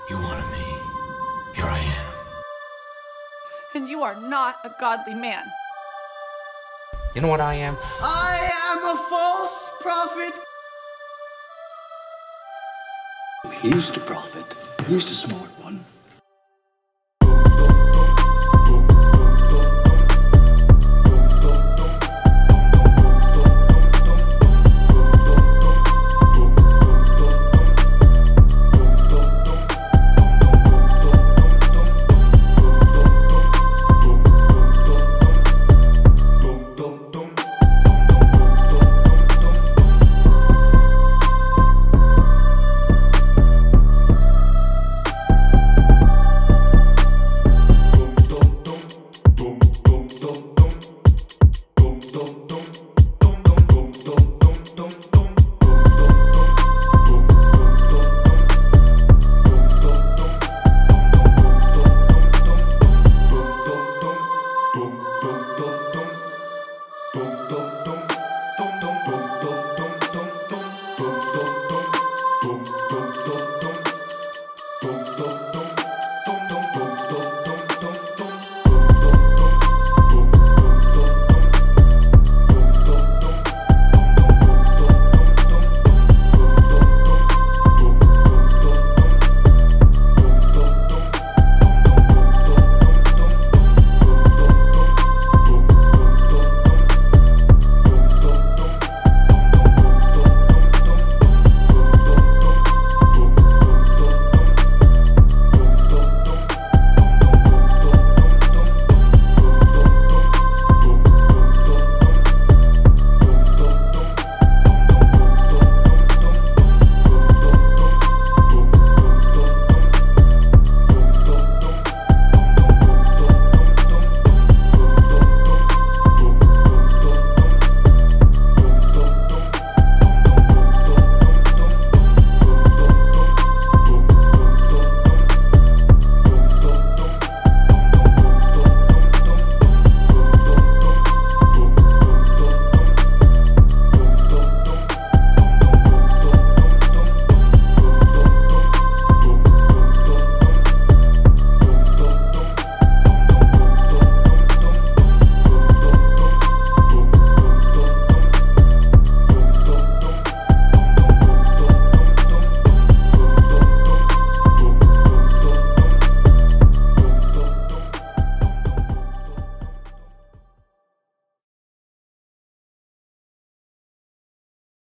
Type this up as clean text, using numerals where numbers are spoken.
You wanted me. Here I am. And you are not a godly man. You know what I am? I am a false prophet. He used to profit. He used to smart.